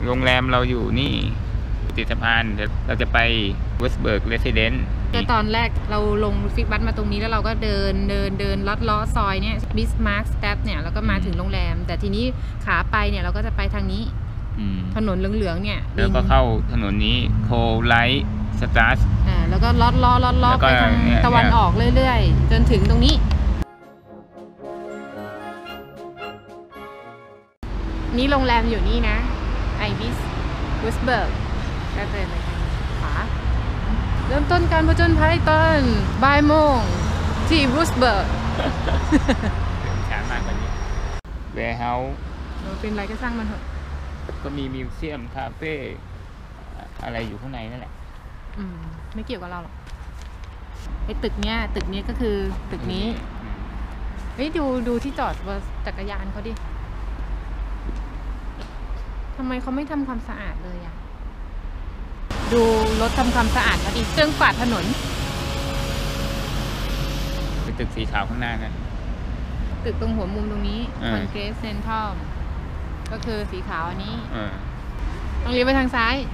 โรงแรมเราอยู่นี่ติดสะพานเราจะไปวูสเบิร์กเรสซิเดนต์ก็ตอนแรกเราลงฟิกบัสมาตรงนี้แล้วเราก็เดินลัดล้อซอยเนี่ยบิสมาร์กสแตทเนี่ยแล้วก็มาถึงโรงแรมแต่ทีนี้ขาไปเนี่ยเราก็จะไปทางนี้ถนนเหลืองๆเนี่ยแล้วก็เข้าถนนนี้โคไลท์สตาร์สแล้วก็ลัดล้อไปทางตะวันออกเรื่อยๆจนถึงตรงนี้นี่โรงแรมอยู่นี่นะไอบิสวูสเบิร์กก็เดินไปทางขวาเริ่มต้นการผจญภัยตอนบ่ายโมงที่วูสเบิร์กช้ามากกว่านี้แวร์เฮาส์เป็นอะไรก็สร้างมันเถอะก็มีมิวเซียมคาเฟ่อะไรอยู่ข้างในนั่นแหละไม่เกี่ยวกับเราหรอกไอ้ตึกเนี้ยก็คือตึกนี้เฮ้ยดูที่จอดจักรยานเขาดิทำไมเขาไม่ทำความสะอาดเลยอ่ะดูรถทำความสะอาดเขาดิเครื่องกวาดถนนเป็นตึกสีขาวข้างหน้านะตึกตรงหัวมุมตรงนี้คอนเกรสเซนทรัลก็คือสีขาวอันนี้ต้องเลี้ยวไปทางซ้าย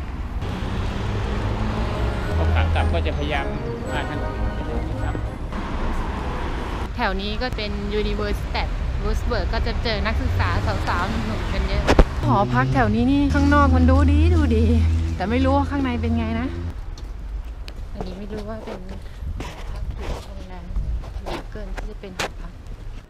พอขากลับก็จะพยายามมาทางครับแถวนี้ก็เป็น Universitat Würzburg ก็จะเจอนักศึกษาสาวๆหนุ่มๆกันเยอะหอพักแถวนี้นี่ข้างนอกมันดูดีแต่ไม่รู้ว่าข้างในเป็นไงนะอันนี้ไม่รู้ว่าเป็นหอพักหรือโรงแรมหรือเกินที่จะเป็นหอพัก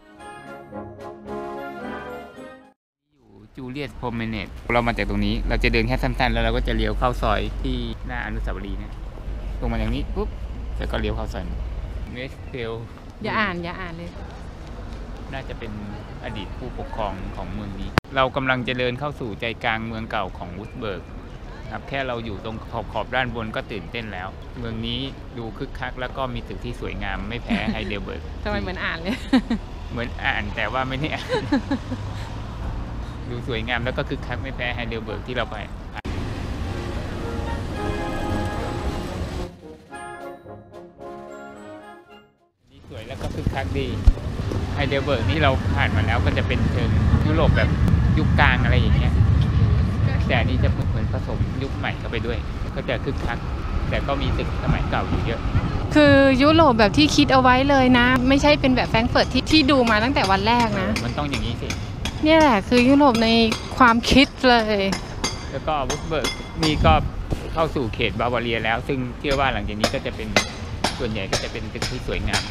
อยู่จูเลียสโพรเมเนตเรามาจากตรงนี้เราจะเดินแค่สั้นๆแล้วเราก็จะเลี้ยวเข้าซอยที่หน้าอนุสาวรีย์เนี่ยตรงมาอย่างนี้ปุ๊บแล้วก็เลี้ยวเข้าซอยเมสเทลอย่าอ่านเลยน่าจะเป็นอดีตผู้ปกครองของเมืองนี้เรากำลังจะเดินเข้าสู่ใจกลางเมืองเก่าของวูสเบิร์กครับแค่เราอยู่ตรงขอบด้านบนก็ตื่นเต้นแล้วเมืองนี้ดูคึกคักแล้วก็มีตึกที่สวยงามไม่แพ้ไฮเดลเบิร์กทำไมเหมือนอ่านเลยเหมือนอ่านแต่ว่าไม่ได้อ่านดูสวยงามแล้วก็คึกคักไม่แพ้ไฮเดลเบิร์กที่เราไปนี่สวยแล้วก็คึกคักดีไฮเดลเบิร์กนี่เราผ่านมาแล้วก็จะเป็นเชิงยุโรปแบบยุคกลางอะไรอย่างเงี้ยแต่อันนี้จะเหมือนผสมยุคใหม่เข้าไปด้วยก็จะคึกคักแต่ก็มีตึกสมัยเก่าอยู่เยอะคือยุโรปแบบที่คิดเอาไว้เลยนะไม่ใช่เป็นแบบแฟรงก์เฟิร์ตที่ดูมาตั้งแต่วันแรกนะมันต้องอย่างนี้สิเนี่ยแหละคือยุโรปในความคิดเลยแล้วก็วูสเบิร์กนี่ก็เข้าสู่เขตบาวาเรียแล้วซึ่งเชื่อว่าหลังจากนี้ก็จะเป็นส่วนใหญ่ก็จะเป็นตึกที่สวยงาม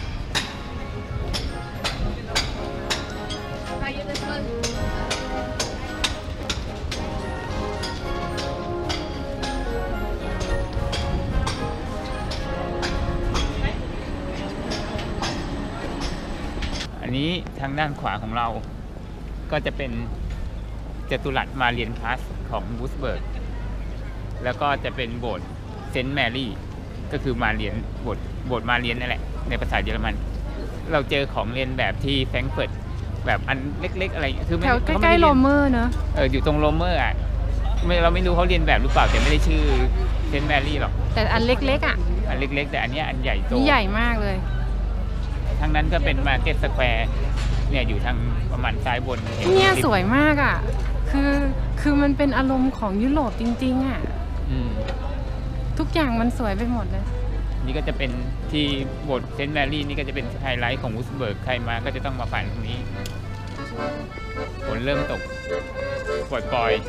อันนี้ทางด้านขวาของเราก็จะเป็นจัตุรัสมาเรียนพลาสของวูสเบิร์กแล้วก็จะเป็นโบสถ์เซนต์แมรี่ก็คือมาเรียนโบสถ์มาเรียนนั่นแหละในภาษาเยอรมันเราเจอของเรียนแบบที่แฟรงก์เฟิร์ตแบบอันเล็กๆอะไรคือแถวใกล้ๆโรเมอร์เนอะอยู่ตรงโรเมอร์อ่ะเราไม่รู้เขาเรียนแบบหรือเปล่าแต่ไม่ได้ชื่อเซนต์แมรี่หรอกแต่อันเล็กๆอ่ะอันเล็กๆแต่อันนี้อันใหญ่โตใหญ่มากเลยทางนั้นก็เป็นมาร์เก็ตสแควร์เนี่ยอยู่ทางประมาณซ้ายบนเนี่ยสวยมากอ่ะคือมันเป็นอารมณ์ของยุโรปจริงๆอ่ะทุกอย่างมันสวยไปหมดเลยนี่ก็จะเป็นที่โบสถ์เซนต์แมรี่นี่ก็จะเป็นไฮไลท์ของวูสเบิร์กใครมาก็จะต้องมาผ่านตรงนี้ฝนเริ่มตกปล่อย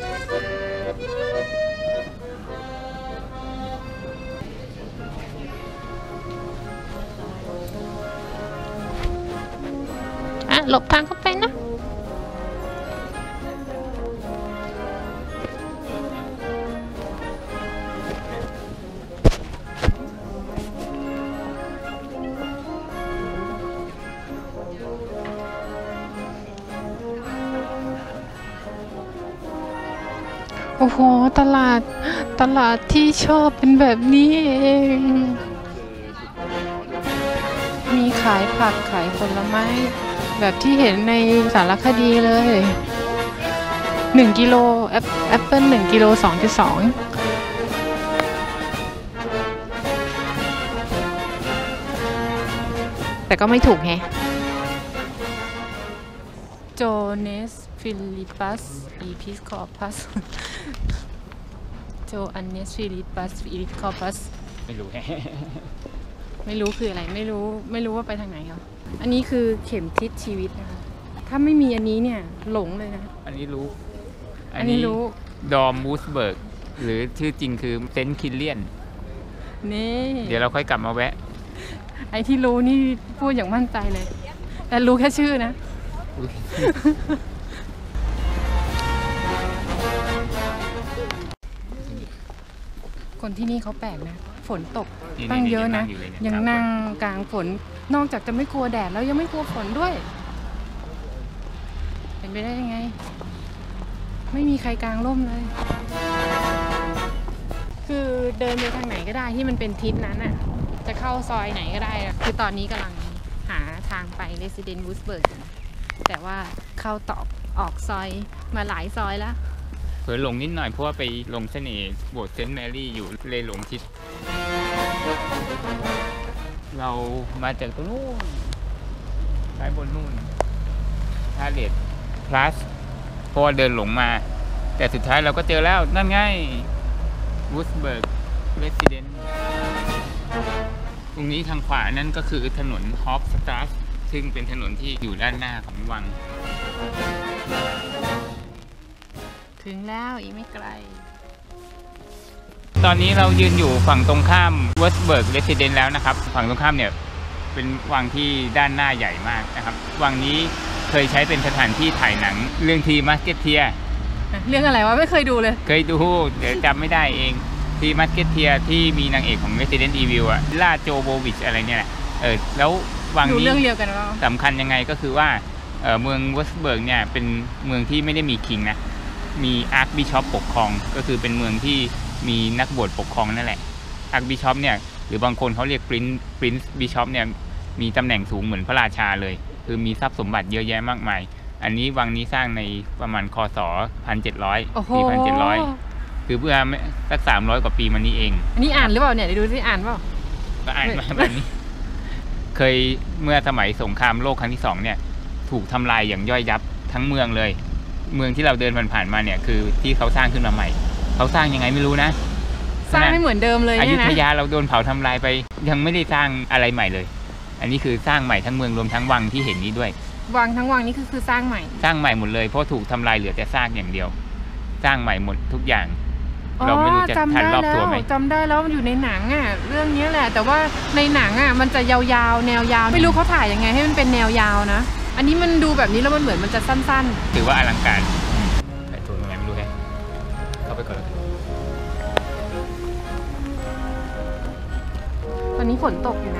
หลบทางเข้าไปนะโอ้โหตลาดที่ชอบเป็นแบบนี้เองมีขายผักขายผลไม้แบบที่เห็นในสารคดีเลย1 กิโลแอปเปิ้ล1 กิโล 2.2 แต่ก็ไม่ถูกแฮะโจเนสฟิลิปปัสอีพิสคอปัสโจอันเนสฟิลิปัสอิริคอปัสไม่รู้ไม่รู้คืออะไรไม่รู้ว่าไปทางไหนเหรออันนี้คือเข็มทิศชีวิตนะคะถ้าไม่มีอันนี้เนี่ยหลงเลยนะอันนี้รู้อันนี้รู้ดอมวูสเบิร์กหรือชื่อจริงคือเซนต์คิลเลียนนี่เดี๋ยวเราค่อยกลับมาแวะไอ้ที่รู้นี่พูดอย่างมั่นใจเลย แต่รู้แค่ชื่อนะ คนที่นี่เขาแปลกนะ ฝนตกนี่ตั้งเยอะนะอยู่เลยเนี่ยังนั่งกลางฝน นอกจากจะไม่กลัวแดดแล้วยังไม่กลัวฝนด้วย เป็นไปได้ยังไง ไม่มีใครกลางร่มเลย คือเดินไปทางไหนก็ได้ที่มันเป็นทิศนั้นอ่ะ จะเข้าซอยไหนก็ได้อะคือตอนนี้กำลังหาทางไป Resident Wurzburg อยู่แต่ว่าเข้าตอกออกซอยมาหลายซอยแล้วเผลอหลงนิดหน่อยเพราะว่าไปลงเสน่ห์โบสถ์เซนต์แมรี่อยู่เลยหลงทิศเรามาจากตรงนู้นซ้ายบนนู่นทาเลตพลัสเพราะว่าเดินหลงมา แต่สุดท้ายเราก็เจอแล้วนั่นไงวูสเบิร์กเรสซิเดนต์ตรงนี้ทางขวานั่นก็คือถนนฮอฟสตาร์ซึ่งเป็นถนนที่อยู่ด้านหน้าของวังถึงแล้วอีกไม่ไกลตอนนี้เรายืนอยู่ฝั่งตรงข้ามวูสเบิร์กเรสซิเดนต์แล้วนะครับฝั่งตรงข้ามเนี่ยเป็นวังที่ด้านหน้าใหญ่มากนะครับวังนี้เคยใช้เป็นสถานที่ถ่ายหนังเรื่องทีมัสเกตเทียเรื่องอะไรวะไม่เคยดูเลยเคยดูเดี๋ยวจำไม่ได้เองทีมัสเกตเทียที่มีนางเอกของ Resident Evil อะล่าโจโบวิชอะไรเนี่ยแหละแล้ววังดูนี้เรื่องเดียวกันว่าสำคัญยังไงก็คือว่าเมืองวูสเบิร์กเนี่ยเป็นเมืองที่ไม่ได้มีคิงนะมีอาร์คบิชอปปกครองก็คือเป็นเมืองที่มีนักบวชปกครองนั่นแหละอาร์คบิชอปเนี่ยหรือบางคนเขาเรียกปรินซ์บิชอปเนี่ยมีตำแหน่งสูงเหมือนพระราชาเลยคือมีทรัพย์สมบัติเยอะแยะมากมายอันนี้วังนี้สร้างในประมาณคศ1700 ปี 1700 คือเพื่อสัก300 กว่าปีมานี้เองอันนี้อ่านหรือเปล่าเนี่ยเดี๋ยวดูสิอ่านเปล่าก็อ่านมาแบบนี้ เคยเมื่อสมัยสงครามโลกครั้งที่2เนี่ยถูกทำลายอย่างย่อยยับทั้งเมืองเลย เมืองที่เราเดินผ่านๆมาเนี่ยคือที่เขาสร้างขึ้นมาใหม่เขาสร้างยังไงไม่รู้นะสร้างไม่เหมือนเดิมเลยอเนี่ยุยนะธยาเราโดนเผาทำลายไปยังไม่ได้สร้างอะไรใหม่เลย อันนี้คือสร้างใหม่ทั้งเมืองรวมทั้งวังที่เห็นนี้ด้วยวังทั้งวังนี่คือสร้างใหม่สร้างใหม่หมดเลยเพราะถูกทำลายเหลือแต่ซากอย่างเดียว สร้างใหม่หมดทุกอย่างอ๋อเราไม่รู้จะทันรอบตัวไหมจำได้แล้วมันอยู่ในหนังอ่ะเรื่องนี้แหละ แต่ว่าในหนังอ่ะมันจะยาวๆแนวยาวไม่รู้เขาถ่ายยังไงให้มันเป็นแนวยาวนะอันนี้มันดูแบบนี้แล้วมันเหมือนมันจะสั้นถือว่าอลังการแต่ตัวยังไงไม่รู้แฮะเข้าไปก่อนๆตอนนี้ฝนตกอยู่นะ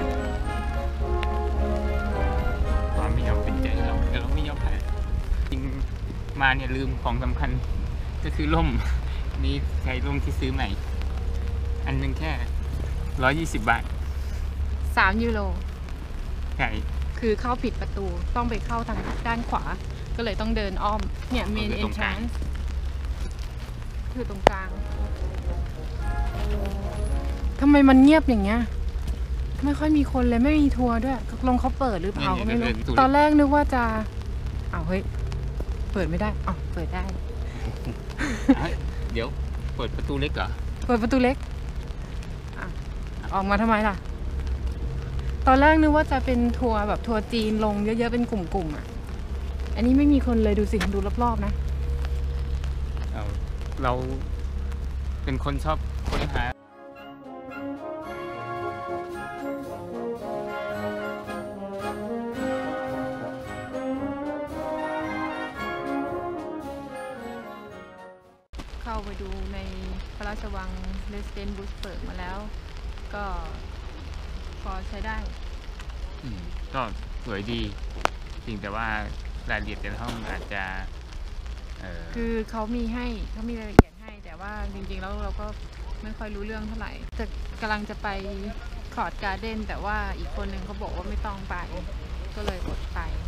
ความไม่ยอมเป็นใจเราแต่เราไม่ยอมแพ้จริงมาเนี่ยลืมของสำคัญก็คือร่มนี่ใช้ร่มที่ซื้อใหม่ อันหนึงแค่120 บาท 3 ยูโรใช่คือเข้าผิดประตูต้องไปเข้าทางด้านขวา ก็เลยต้องเดินอ้อมเนี่ยเมนเอนทรานซ์คือตรงกลางทำไมมันเงียบอย่างเงี้ยไม่ค่อยมีคนเลยไม่มีทัวร์ด้วยลงเขาเปิดหรือเปล่าก็ไม่รู้ตอนแรกนึกว่าจะอ้าวเฮ้ยเปิดไม่ได้อ๋อเปิดได้เดี๋ยวเปิดประตูเล็กเหรอเปิดประตูเล็กอ่ะออกมาทำไมล่ะตอนแรกนึกว่าจะเป็นทัวร์แบบทัวร์จีนลงเยอะๆเป็นกลุ่มๆอ่ะอันนี้ไม่มีคนเลยดูสิดูรอบๆนะเราเป็นคนชอบค้นหาเข้าไปดูในพระราชวังเรสเดนบูสเบิร์กมาแล้วก็พอใช้ได้ก็สวยดีจริงแต่ว่ารายละเอียดแต่ละห้องอาจจะคือเขามีรายละเอียดให้แต่ว่าจริงๆแล้วเราก็ไม่ค่อยรู้เรื่องเท่าไหร่แต่กำลังจะไปคอร์ดการ์เด้นแต่ว่าอีกคนนึงเขาบอกว่าไม่ต้องไปก็เลยอดไป